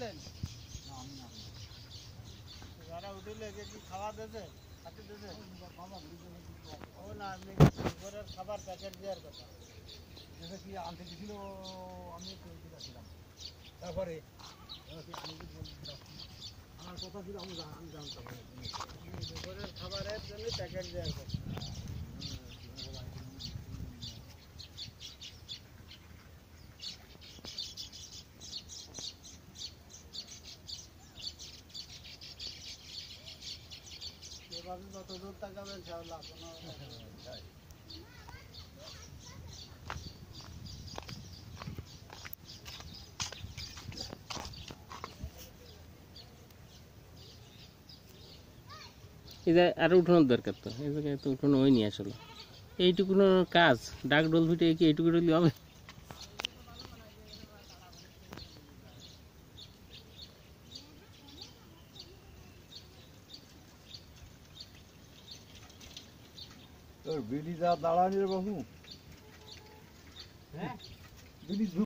উঠিলেন? যারা উঠিলে কি খাওয়া দিয়েছে? হাতে দিয়েছে? ও না, আপনি দুপুরের খাবার প্যাকেট দেওয়ার কথা। যেটা কি আনতে গেছিল, আমি একটু যাচ্ছিলাম। তারপরে আমার কথা ছিল, আমি জানতাম দুপুরের খাবারের জন্য প্যাকেট দেওয়ার কথা। এভাবে যত দূর তাকাবেন ইনশাআল্লাহ কোনো এটা আরো উঠানোর দরকার, তো এই জায়গায় তো উঠানো হয়নি আসলে। এইটুকু কাজ ডাক ডোল ফিটে কি এইটুকু ডলি হবে? তোর বিড়ি যা দাঁড়ানি রে বাবু, হ্যাঁ বিড়ি